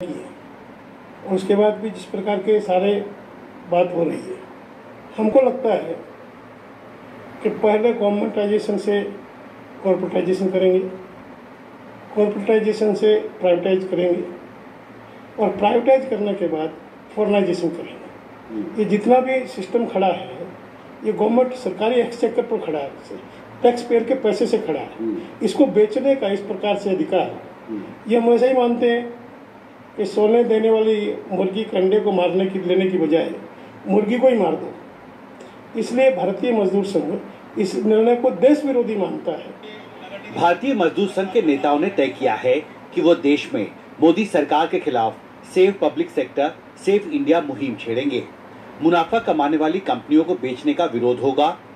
और उसके बाद भी जिस प्रकार के सारे बात हो रही है, हमको लगता है कि पहले गवर्नमेंटाइजेशन से कॉर्पोरेटाइजेशन करेंगे, कॉर्पोरेटाइजेशन से प्राइवेटाइज करेंगे और प्राइवेटाइज करने के बाद फॉरेनाइजेशन करेंगे। ये जितना भी सिस्टम खड़ा है ये गवर्नमेंट सरकारी एक्सचेकर पर खड़ा है, टैक्स पेयर के पैसे से खड़ा है। इसको बेचने का इस प्रकार से अधिकार, ये हम ऐसा ही मानते हैं कि सोने देने वाली मुर्गी के अंडे को मारने की लेने की बजाय मुर्गी को ही मार दो। इसलिए भारतीय मजदूर संघ इस निर्णय को देश विरोधी मानता है। भारतीय मजदूर संघ के नेताओं ने तय किया है कि वो देश में मोदी सरकार के खिलाफ save public sector, save India मुहिम छेड़ेंगे। मुनाफा कमाने वाली कंपनियों को बेचने का विरोध होगा